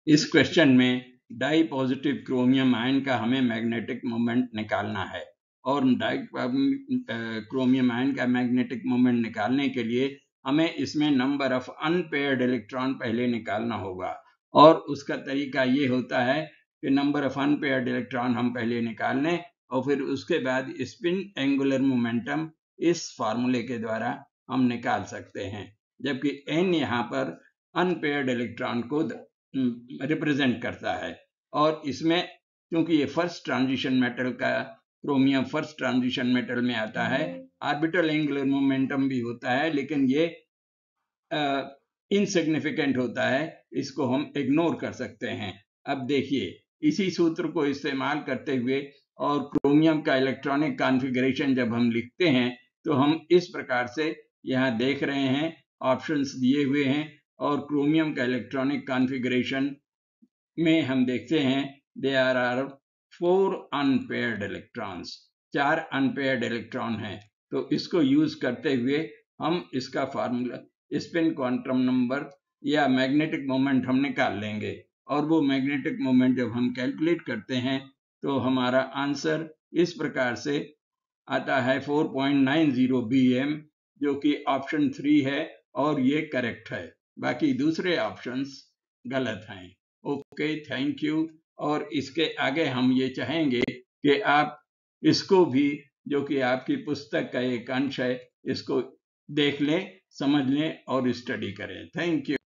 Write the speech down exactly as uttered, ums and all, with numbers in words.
इस क्वेश्चन में die positive chromium ion का हमें मैग्नेटिक मोमेंट निकालना है, और डाई क्रोमियम आयन का मैग्नेटिक मोमेंट निकालने के लिए हमें इसमें नंबर ऑफ अनपेयर्ड इलेक्ट्रॉन पहले निकालना होगा। और उसका तरीका ये होता है कि नंबर ऑफ अनपेयर्ड इलेक्ट्रॉन हम पहले निकाल लें और फिर उसके बाद स्पिन एंगुलर मोमेंटम इस फार्मूले के द्वारा हम निकाल सकते हैं, जबकि n यहाँ पर अनपेयर्ड इलेक्ट्रॉन को रिप्रेजेंट करता है। और इसमें क्योंकि ये फर्स्ट ट्रांजिशन मेटल का क्रोमियम फर्स्ट ट्रांजिशन मेटल में आता है, ऑर्बिटल एंगुलर मोमेंटम भी होता है, लेकिन ये इनसिग्निफिकेंट होता है, इसको हम इग्नोर कर सकते हैं। अब देखिए, इसी सूत्र को इस्तेमाल करते हुए और क्रोमियम का इलेक्ट्रॉनिक कॉन्फ़िगरेशन जब हम लिखते हैं तो हम इस प्रकार से यहाँ देख रहे हैं, ऑप्शंस दिए हुए हैं, और क्रोमियम का इलेक्ट्रॉनिक कॉन्फ़िगरेशन में हम देखते हैं there are four unpaired electrons, चार अनपेयर्ड इलेक्ट्रॉन हैं। तो इसको यूज करते हुए हम इसका फार्मूला स्पिन क्वांटम नंबर या मैग्नेटिक मोमेंट हम निकाल लेंगे, और वो मैग्नेटिक मोमेंट जब हम कैलकुलेट करते हैं तो हमारा आंसर इस प्रकार से आता है four point nine zero B M, जो कि ऑप्शन थ्री है और ये करेक्ट है। बाकी दूसरे ऑप्शंस गलत हैं। Okay, thank you. और इसके आगे हम ये चाहेंगे कि आप इसको भी, जो कि आपकी पुस्तक का एक अंश है, इसको देख लें, समझ लें और स्टडी करें। Thank you.